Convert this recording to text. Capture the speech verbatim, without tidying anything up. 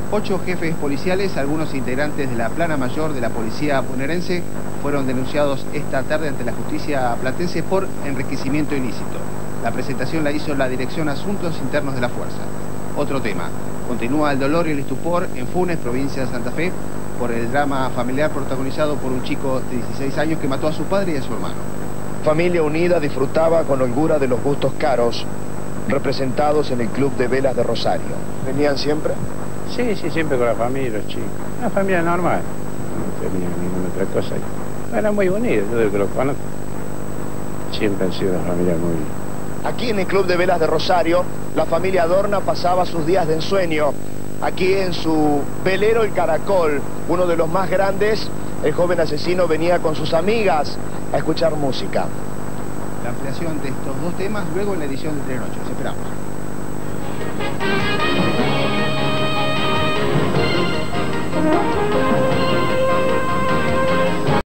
Ocho jefes policiales, algunos integrantes de la plana mayor de la policía bonaerense, fueron denunciados esta tarde ante la justicia platense por enriquecimiento ilícito. La presentación la hizo la Dirección Asuntos Internos de la Fuerza. Otro tema. Continúa el dolor y el estupor en Funes, provincia de Santa Fe, por el drama familiar protagonizado por un chico de dieciséis años que mató a su padre y a su hermano. Familia unida disfrutaba con holgura de los gustos caros representados en el Club de Velas de Rosario. ¿Venían siempre? Sí, sí, siempre con la familia, los chicos. Una familia normal, no tenía ninguna otra cosa. Eran muy unidos, yo desde que los conozco. Siempre han sido una familia muy... Aquí en el Club de Velas de Rosario, la familia Adorna pasaba sus días de ensueño. Aquí en su velero El Caracol, uno de los más grandes, el joven asesino venía con sus amigas a escuchar música. La ampliación de estos dos temas luego en la edición de Entre Noches. Esperamos.